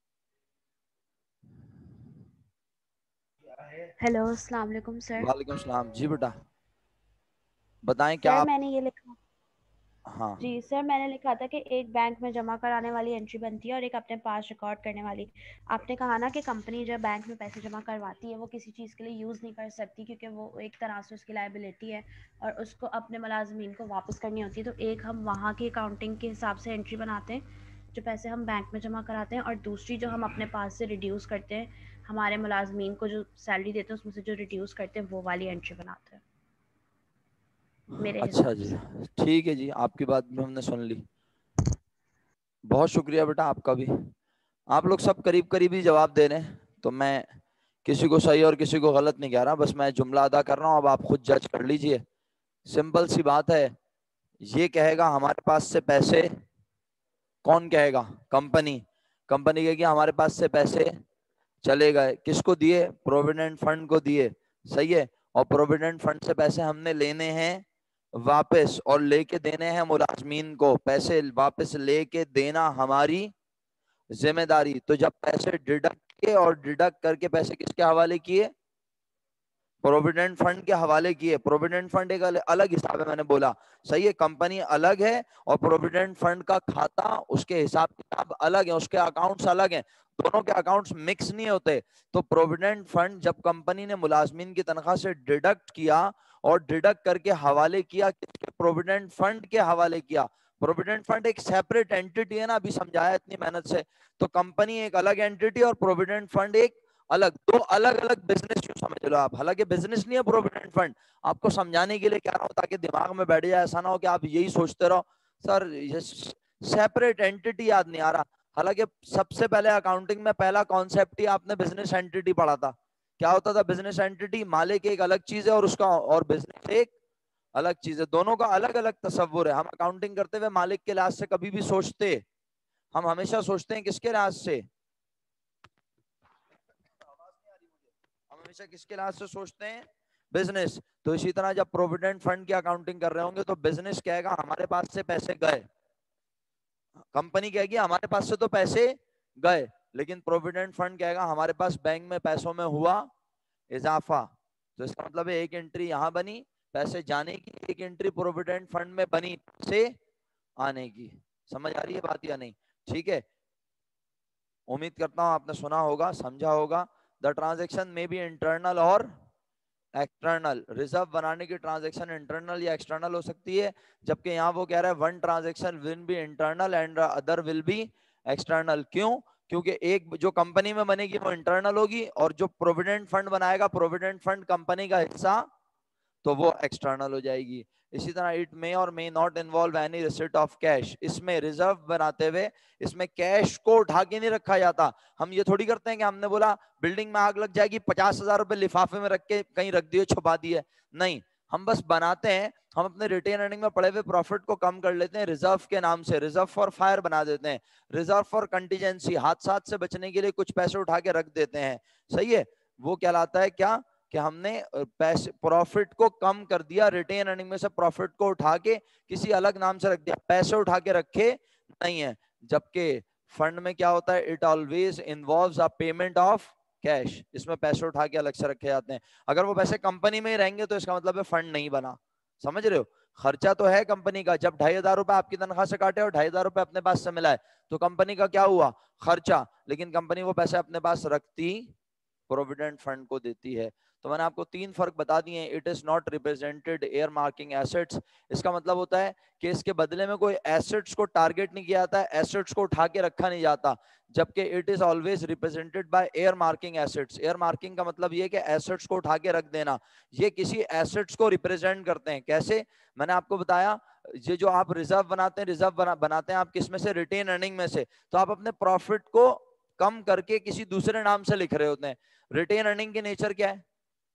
हेलो, अस्सलाम वालेकुम सर। वालेकुम सलाम जी बेटा, बताएं क्या सर आप। मैंने ये लिखा हाँ जी सर, मैंने लिखा था कि एक बैंक में जमा कराने वाली एंट्री बनती है और एक अपने पास रिकॉर्ड करने वाली। आपने कहा ना कि कंपनी जब बैंक में पैसे जमा करवाती है वो किसी चीज़ के लिए यूज़ नहीं कर सकती क्योंकि वो एक तरह से उसकी लायबिलिटी है और उसको अपने मुलाजमीन को वापस करनी होती है। तो एक हम वहाँ की अकाउंटिंग के हिसाब से एंट्री बनाते हैं जो पैसे हम बैंक में जमा कराते हैं, और दूसरी जो हम अपने पास से रिड्यूस करते हैं, हमारे मुलाजमीन को जो सैलरी देते हैं उसमें से जो रिड्यूस करते हैं वो वाली एंट्री बनाते हैं मेरे अच्छा हिसाब जी, से। ठीक है जी, आपकी बात भी हमने सुन ली। बहुत शुक्रिया बेटा आपका भी। आप लोग सब करीब करीब ही जवाब दे रहे हैं, तो मैं किसी को सही और किसी को गलत नहीं कह रहा, बस मैं जुमला अदा कर रहा हूँ, अब आप खुद जज कर लीजिए। सिंपल सी बात है, ये कहेगा हमारे पास से पैसे, कौन कहेगा? कंपनी। कंपनी कहेगी हमारे पास से पैसे चले गए, किसको दिए? प्रोविडेंट फंड को दिए, सही है। और प्रोविडेंट फंड से पैसे हमने लेने हैं वापस, और लेके देने हैं मुलाजमीन को। पैसे वापस लेके देना हमारी जिम्मेदारी। तो जब पैसे डिडक्ट किए और डिडक्ट करके पैसे किसके हवाले किए? प्रोविडेंट फंड के हवाले किए। प्रोविडेंट फंड एक अलग हिसाब है, मैंने बोला सही है। कंपनी अलग है और प्रोविडेंट फंड का खाता, उसके हिसाब किताब अलग है, उसके अकाउंट्स अलग हैं, दोनों के अकाउंट्स मिक्स नहीं होते। तो प्रोविडेंट फंड जब कंपनी ने मुलाजमीन की तनख्वाह से डिडक्ट किया और डिडक्ट करके हवाले किया, किसके? प्रोविडेंट फंड के हवाले किया। प्रोविडेंट फंड एक सेपरेट एंटिटी है ना, अभी समझाया इतनी मेहनत से। तो कंपनी एक अलग एंटिटी और प्रोविडेंट फंड एक अलग, दो अलग अलग बिजनेस समझ लो आप। हालांकि बिजनेस नहीं है प्रोविडेंट फंड, आपको समझाने के लिए कह रहा हूं ताकि दिमाग में बैठ जाए, ऐसा ना हो कि आप यही सोचते रहो सर ये सेपरेट एंटिटी याद नहीं आ रहा। हालांकि सबसे पहले अकाउंटिंग में पहला कॉन्सेप्ट ही आपने बिजनेस एंटिटी पढ़ा था। क्या होता था बिजनेस एंटिटी? मालिक एक अलग चीज है और उसका और बिजनेस एक अलग चीज है, दोनों का अलग अलग तस्वुर है। हम अकाउंटिंग करते हुए मालिक के लिहाज से कभी भी सोचते, हम हमेशा सोचते हैं किसके लिहाज से? हम हमेशा किसके लिहाज से सोचते हैं? बिजनेस। तो इसी तरह जब प्रोविडेंट फंड की अकाउंटिंग कर रहे होंगे तो बिजनेस कहेगा हमारे पास से पैसे गए, कंपनी कहेगी हमारे पास से तो पैसे गए, लेकिन प्रोविडेंट फंड कहेगा हमारे पास बैंक में पैसों में हुआ इजाफा। तो इसका मतलब है एक एंट्री यहां बनी पैसे जाने की, एक एंट्री प्रोविडेंट फंड में बनी पैसे आने की। समझ आ रही है बात या नहीं? ठीक है, उम्मीद करता हूं आपने सुना होगा, समझा होगा। द ट्रांजेक्शन में भी इंटरनल और एक्सटर्नल। रिजर्व बनाने की ट्रांजैक्शन इंटरनल या एक्सटर्नल हो सकती है, जबकि यहाँ वो कह रहा है one transaction will be internal and other will be external. क्यों? क्योंकि एक जो कंपनी में बनेगी वो इंटरनल होगी और जो प्रोविडेंट फंड बनाएगा, प्रोविडेंट फंड कंपनी का हिस्सा, तो वो एक्सटर्नल हो जाएगी। इसी तरह इट मे और may not involve any receipt of cash. इसमें रिजर्व बनाते हुए इसमें कैश को उठा के नहीं रखा जाता। हम ये थोड़ी करते हैं कि हमने बोला बिल्डिंग में आग लग जाएगी, पचास हजार रुपए लिफाफे में रख के कहीं रख दिए, छुपा दिए, नहीं। हम बस बनाते हैं, हम अपने रिटेन अर्निंग में पड़े हुए प्रॉफिट को कम कर लेते हैं रिजर्व के नाम से, रिजर्व फॉर फायर बना देते हैं, रिजर्व फॉर कंटीजेंसी, हादसात से बचने के लिए कुछ पैसे उठा के रख देते हैं, सही है। वो कहलाता है क्या? कि हमने पैसे प्रॉफिट को कम कर दिया, रिटेन अर्निंग में से प्रॉफिट को उठा के किसी अलग नाम से रख दिया, पैसे उठा के रखे नहीं है। जबकि फंड में क्या होता है? It always involves a payment of cash. इसमें पैसे उठा के अलग से रखे जाते हैं। अगर वो पैसे कंपनी में ही रहेंगे तो इसका मतलब है फंड नहीं बना। समझ रहे हो? खर्चा तो है कंपनी का, जब ढाई हजार रुपए आपकी तनख्वाह से काटे और ढाई हजार रुपए अपने पास से मिला है तो कंपनी का क्या हुआ? खर्चा। लेकिन कंपनी वो पैसे अपने पास रखती प्रोविडेंट फंड को देती है। तो मैंने आपको तीन फर्क बता दिए हैं। It is not represented earmarking assets, इसका मतलब होता है कि इसके बदले में कोई एसेट्स को टारगेट नहीं किया जाता है, एसेट्स को उठा के रखा नहीं जाता, जबकि it is always represented by earmarking assets. Earmarking का मतलब ये कि एसेट्स को उठा के रख देना, ये किसी एसेट्स को रिप्रेजेंट करते हैं। कैसे? मैंने आपको बताया, ये जो आप रिजर्व बनाते हैं, रिजर्व बना, बनाते हैं आप किस में से? रिटेन अर्निंग में से। तो आप अपने प्रॉफिट को कम करके किसी दूसरे नाम से लिख रहे होते हैं। रिटेन अर्निंग की नेचर क्या है?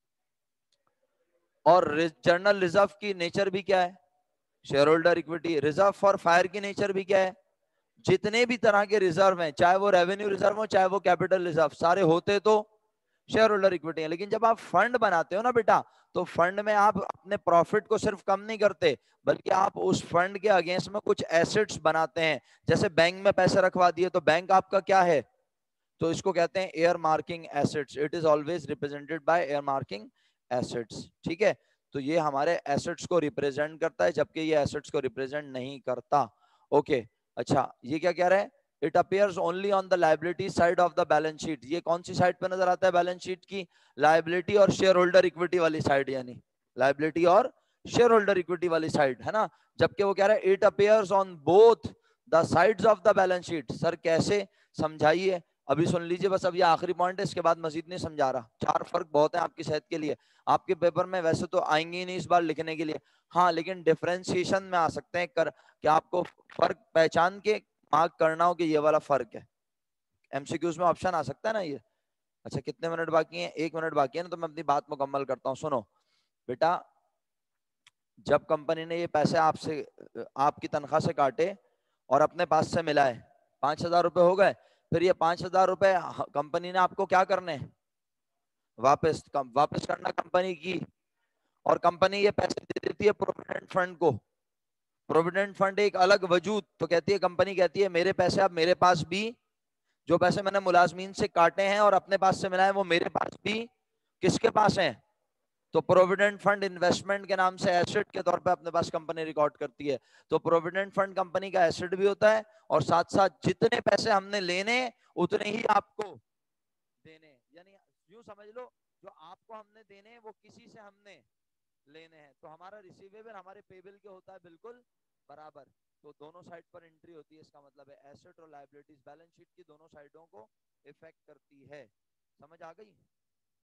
और जर्नल रिजर्व की नेचर भी क्या है? Shareholder equity. Reserve for fire की नेचर भी क्या है? जितने भी तरह के रिजर्व हैं, चाहे वो रेवेन्यू रिजर्व हो चाहे वो कैपिटल रिजर्व, सारे होते तो शेयर होल्डर इक्विटी है। लेकिन जब आप फंड बनाते हो ना बेटा, तो फंड में आप अपने प्रॉफिट को सिर्फ कम नहीं करते, बल्कि आप उस फंड के अगेंस्ट में कुछ एसेट्स बनाते हैं। जैसे बैंक में पैसे रखवा दिए तो बैंक आपका क्या है? तो इसको कहते हैं earmarking assets. It is always represented by earmarking assets. ठीक है, तो ये हमारे एसेट्स को रिप्रेजेंट करता है, जबकि ये एसेट्स को रिप्रेजेंट नहीं करता। ओके, अच्छा ये क्या कह रहे हैं? It appears only on the liability side of the balance sheet. ये कौन सी साइड पे नजर आता है बैलेंस शीट की? लायबिलिटी और शेयर होल्डर इक्विटी वाली साइड, यानी लायबिलिटी और शेयर होल्डर इक्विटी वाली साइड, है ना। जबकि वो कह रहा है it appears on both the sides of the balance sheet. Sir कैसे? समझाइए। अभी सुन लीजिए बस, अब ये आखिरी पॉइंट है, इसके बाद मजीद नहीं समझा रहा। चार फर्क बहुत है आपकी सेहत के लिए, आपके पेपर में वैसे तो आएंगे ही नहीं इस बार लिखने के लिए, हाँ लेकिन डिफरेंशिएशन में आ सकते हैं कर कि आपको फर्क पहचान के मार्क करना हो कि ये वाला फर्क है। एमसीक्यूज में ऑप्शन आ सकता है ना ये। अच्छा कितने मिनट बाकी हैं? एक मिनट बाकी है ना, तो मैं अपनी बात मुकम्मल करता हूँ। सुनो बेटा, जब कंपनी ने ये पैसे आपसे, आपकी तनख्वाह से काटे और अपने पास से मिलाए, पांच हजार रुपए हो गए, फिर ये पांच हजार रुपए कंपनी ने आपको क्या करने? वापस वापस करना कंपनी की। और कंपनी ये पैसे दे देती है प्रोविडेंट फंड को। प्रोविडेंट फंड एक अलग वजूद, तो कहती है कंपनी, कहती है मेरे पैसे अब मेरे पास भी, जो पैसे मैंने मुलाजमीन से काटे हैं और अपने पास से मिलाए, वो मेरे पास भी किसके पास हैं? तो प्रोविडेंट फंड इन्वेस्टमेंट के नाम से एसेट के तौर पे अपने पास कंपनी रिकॉर्ड करती है। तो प्रोविडेंट फंड कंपनी का एसेट भी होता है, और साथ साथ जितने पैसे हमने लेने उतने ही आपको देने, यानी यूं समझ लो जो आपको हमने देने वो किसी से हमने लेने हैं। तो हमारा रिसीवेबल हमारे पेबल के होता है बिल्कुल बराबर। तो दोनों साइड पर एंट्री होती है, इसका मतलब है एसेट और लायबिलिटीज बैलेंस शीट की दोनों साइडों को इफेक्ट करती है। समझ आ गई?